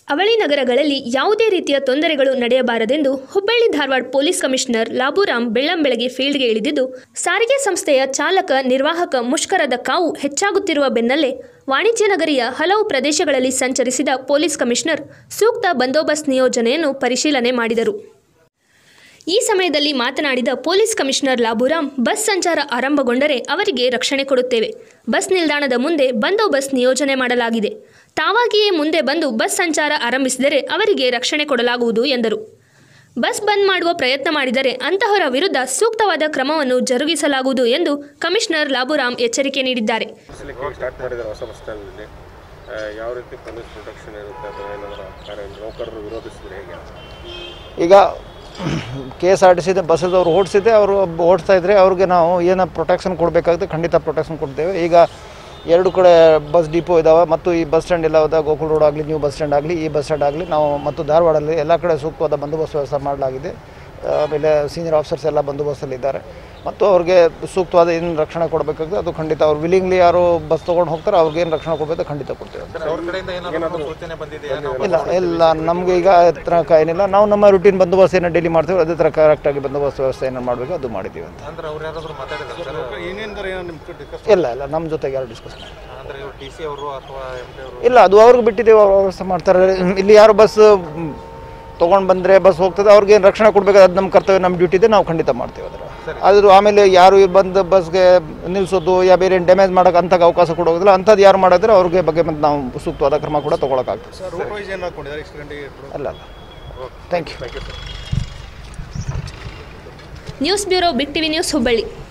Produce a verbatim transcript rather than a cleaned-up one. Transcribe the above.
ಅವಳಿ ನಗರಗಳಲ್ಲಿ ಯಾವುದೇ ರೀತಿಯ ತೊಂದರೆಗಳು ನಡೆಯಬಾರದೆಂದು ಹುಬ್ಬಳ್ಳಿ ಧಾರವಾಡ ಪೊಲೀಸ್ ಕಮಿಷನರ್ ಲಾಬುರಾಮ್ ಬೆಳ್ಳಂಬೆಳಗ್ಗೆ ಫೀಲ್ಡ್ಗೆ ಇಳಿದಿದ್ದು, ಸಾರಿಗೆ ಸಂಸ್ಥೆಯ ಚಾಲಕ ನಿರ್ವಾಹಕ ಮುಷ್ಕರದ ಕಾವು ಹೆಚ್ಚಾಗುತ್ತಿರುವ ಬೆನ್ನಲ್ಲೇ ವಾಣಿಜ್ಯ ನಗರಿಯ ಹಲವು ಪ್ರದೇಶಗಳಲ್ಲಿ ಸಂಚರಿಸಿದ ಪೊಲೀಸ್ ಕಮಿಷನರ್ ಸೂಕ್ತ ಬಂದೋಬಸ್ತ್ ನಿಯೋಜನೆಯನ್ನು ಪರಿಶೀಲನೆ ಮಾಡಿದರು. ಈ ಸಮಯದಲ್ಲಿ ಮಾತನಾಡಿದ ಪೊಲೀಸ್ ಕಮಿಷನರ್ ಲಾಬುರಾಮ್, ಬಸ್ ಸಂಚಾರ ಆರಂಭಗೊಂಡರೆ ಅವರಿಗೆ ರಕ್ಷಣೆ ಕೊಡುತ್ತೇವೆ. ಬಸ್ ನಿಲ್ದಾಣದ ಮುಂದೆ ಬಂದೋಬಸ್ತ್ ನಿಯೋಜನೆ ಮಾಡಲಾಗಿದೆ. ತಾವಾಗಿಯೇ ಮುಂದೆ ಬಂದು ಬಸ್ ಸಂಚಾರ ಆರಂಭಿಸಿದರೆ ಅವರಿಗೆ ರಕ್ಷಣೆ ಕೊಡಲಾಗುವುದು ಎಂದರು. ಬಸ್ ಬಂದ್ ಮಾಡುವ ಪ್ರಯತ್ನ ಮಾಡಿದರೆ ಅಂತಹವರ ವಿರುದ್ಧ ಸೂಕ್ತವಾದ ಕ್ರಮವನ್ನು ಜರುಗಿಸಲಾಗುವುದು ಎಂದು ಕಮಿಷನರ್ ಲಾಬುರಾಮ್ ಎಚ್ಚರಿಕೆ ನೀಡಿದ್ದಾರೆ. ಈಗ K S R T C ಬಸ್ಸದವರು ಓಡಿಸಿದ್ದೆ ಅವರು ಓಡಿಸ್ತಾ ಇದ್ದರೆ ಅವ್ರಿಗೆ ನಾವು ಏನು ಪ್ರೊಟೆಕ್ಷನ್ ಕೊಡಬೇಕಾಗುತ್ತೆ, ಖಂಡಿತ ಪ್ರೊಟೆಕ್ಷನ್ ಕೊಡ್ತೇವೆ. ಈಗ ಎರಡು ಕಡೆ ಬಸ್ ಡಿಪೋ ಇದ್ದಾವೆ ಮತ್ತು ಈ ಬಸ್ ಸ್ಟ್ಯಾಂಡ್ ಎಲ್ಲ ಹೋದ ಗೋಕುಲ್ ರೋಡ್ ಆಗಲಿ, ನ್ಯೂ ಬಸ್ ಸ್ಟ್ಯಾಂಡ್ ಆಗಲಿ, ಈ ಬಸ್ ಸ್ಟ್ಯಾಂಡ್ ಆಗಲಿ ನಾವು ಮತ್ತು ಧಾರವಾಡಲ್ಲಿ ಎಲ್ಲ ಕಡೆ ಸೂಕ್ತವಾದ ಬಂದೋಬಸ್ತ್ ವ್ಯವಸ್ಥೆ ಮಾಡಲಾಗಿದೆ. ಆಮೇಲೆ ಸೀನಿಯರ್ ಆಫೀಸರ್ಸ್ ಎಲ್ಲ ಬಂದೋಬಸ್ತಲ್ಲಿದ್ದಾರೆ ಮತ್ತು ಅವ್ರಿಗೆ ಸೂಕ್ತವಾದ ಏನು ರಕ್ಷಣೆ ಕೊಡಬೇಕಾಗುತ್ತೆ ಅದು ಖಂಡಿತ ಅವ್ರು ವಿಲಿಂಗ್ಲಿ ಯಾರು ಬಸ್ ತೊಗೊಂಡು ಹೋಗ್ತಾರೆ ಅವ್ರಿಗೆ ಏನು ರಕ್ಷಣೆ ಕೊಡಬೇಕು ಖಂಡಿತ ಕೊಡ್ತೇವೆ. ಇಲ್ಲ ಇಲ್ಲ ನಮಗೆ ಈಗ ತನಕ ಏನಿಲ್ಲ. ನಾವು ನಮ್ಮ ರೂಟೀನ್ ಬಂದೋಬಸ್ತ್ ಏನು ಡೈಲಿ ಮಾಡ್ತೀವಿ ಅದೇ ಥರ ಕರೆಕ್ಟಾಗಿ ಬಂದೋಬಸ್ತ್ ವ್ಯವಸ್ಥೆ ಏನು ಮಾಡಬೇಕು ಅದು ಮಾಡಿದ್ದೀವಿ ಅಂತ. ಇಲ್ಲ ಇಲ್ಲ ನಮ್ಮ ಜೊತೆಗೆ ಯಾರು ಡಿಸ್ಕಸ್ ಇಲ್ಲ, ಅದು ಅವ್ರಿಗೆ ಬಿಟ್ಟಿದ್ದೇವೆ, ಅವ್ರು ವ್ಯವಸ್ಥೆ ಮಾಡ್ತಾರೆ. ಇಲ್ಲಿ ಯಾರು ಬಸ್ ತೊಗೊಂಡು ಬಂದರೆ ಬಸ್ ಹೋಗ್ತದೆ ಅವ್ರಿಗೆ ಏನು ರಕ್ಷಣೆ ಕೊಡಬೇಕು ಅದು ನಮ್ಮ ಕರ್ತವ್ಯ, ನಮ್ಮ ಡ್ಯೂಟಿ ಇದೆ, ನಾವು ಖಂಡಿತ ಮಾಡ್ತೀವಿ. ಅದರ ಆದರೂ ಆಮೇಲೆ ಯಾರು ಬಂದು ಬಸ್ಗೆ ನಿಲ್ಲಿಸೋದು ಯಾ ಬೇರೆ ಏನು ಡ್ಯಾಮೇಜ್ ಮಾಡೋಕೆ ಅಂಥ ಅವಕಾಶ ಕೊಡೋದಿಲ್ಲ. ಅಂಥದ್ದು ಯಾರು ಮಾಡಿದ್ರೆ ಅವ್ರಿಗೆ ಬಗ್ಗೆ ಮತ್ತು ನಾವು ಸೂಕ್ತವಾದ ಕ್ರಮ ಕೂಡ ತೊಗೊಳಕ್ಕಾಗ್ತದೆ. ಅಲ್ಲ ಅಲ್ಲ thank you. News bureau, big TV news, Hubballi.